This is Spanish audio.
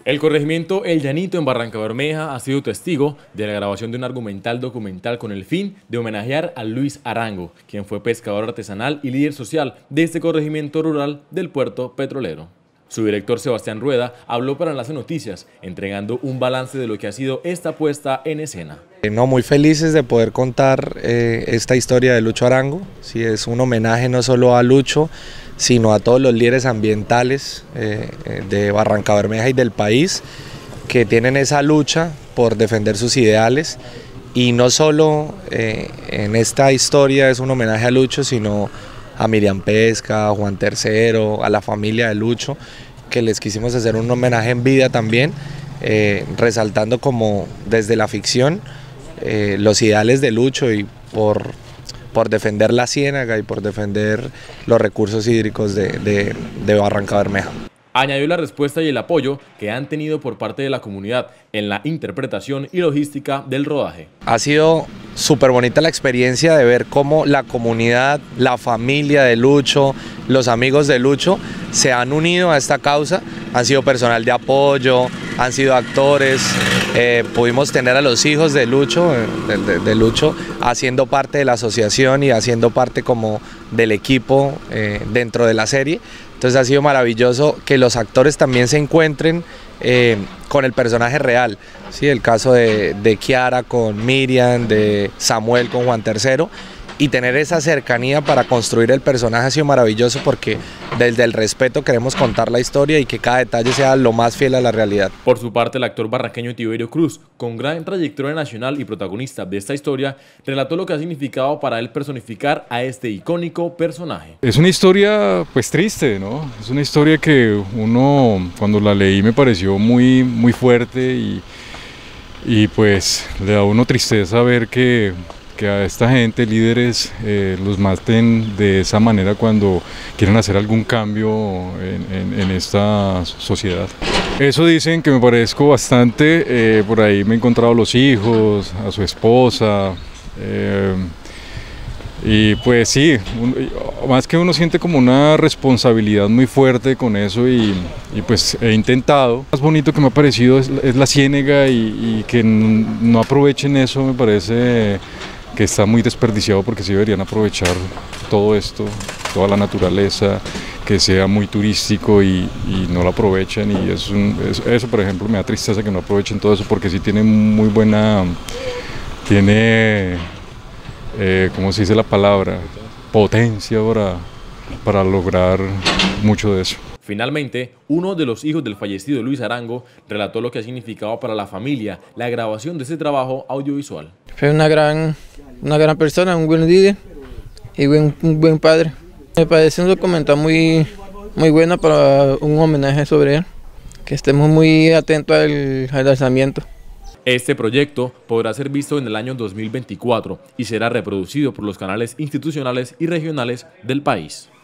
El corregimiento El Llanito en Barrancabermeja ha sido testigo de la grabación de un argumental documental con el fin de homenajear a Luis Arango, quien fue pescador artesanal y líder social de este corregimiento rural del puerto petrolero. Su director Sebastián Rueda habló para Enlace Noticias, entregando un balance de lo que ha sido esta puesta en escena. Muy felices de poder contar esta historia de Lucho Arango. Sí, es un homenaje no solo a Lucho, sino a todos los líderes ambientales de Barrancabermeja y del país que tienen esa lucha por defender sus ideales. Y no solo en esta historia es un homenaje a Lucho, sino a Miriam Pesca, a Juan III, a la familia de Lucho, que les quisimos hacer un homenaje en vida también, resaltando como desde la ficción los ideales de Lucho y por defender la ciénaga y por defender los recursos hídricos de Barrancabermeja. Añadió la respuesta y el apoyo que han tenido por parte de la comunidad en la interpretación y logística del rodaje. Ha sido súper bonita la experiencia de ver cómo la comunidad, la familia de Lucho, los amigos de Lucho se han unido a esta causa, han sido personal de apoyo, han sido actores, pudimos tener a los hijos de Lucho, haciendo parte de la asociación y haciendo parte como del equipo dentro de la serie. Entonces ha sido maravilloso que los actores también se encuentren con el personaje real, ¿sí? El caso de Kiara con Miriam, de Samuel con Juan III, y tener esa cercanía para construir el personaje ha sido maravilloso porque desde el respeto queremos contar la historia y que cada detalle sea lo más fiel a la realidad. Por su parte, el actor barranqueño Tiberio Cruz, con gran trayectoria nacional y protagonista de esta historia, relató lo que ha significado para él personificar a este icónico personaje. Es una historia pues triste, ¿no? Es una historia que uno cuando la leí me pareció muy fuerte y pues le da a uno tristeza ver que a esta gente, líderes, los maten de esa manera cuando quieren hacer algún cambio en esta sociedad. Eso dicen que me parezco bastante, por ahí me he encontrado a los hijos, a su esposa, y pues sí, más que uno siente como una responsabilidad muy fuerte con eso y pues he intentado. Lo más bonito que me ha parecido es la ciénaga y que no aprovechen eso me parece que está muy desperdiciado porque sí deberían aprovechar todo esto, toda la naturaleza, que sea muy turístico y no lo aprovechen y eso por ejemplo me da tristeza que no aprovechen todo eso porque sí tiene muy buena, ¿cómo se dice la palabra? Potencia para lograr mucho de eso. Finalmente, uno de los hijos del fallecido Luis Arango relató lo que ha significado para la familia la grabación de este trabajo audiovisual. Fue una gran persona, un buen líder y un buen padre. Me parece un documental muy bueno para un homenaje sobre él, que estemos muy atentos al lanzamiento. Este proyecto podrá ser visto en el año 2024 y será reproducido por los canales institucionales y regionales del país.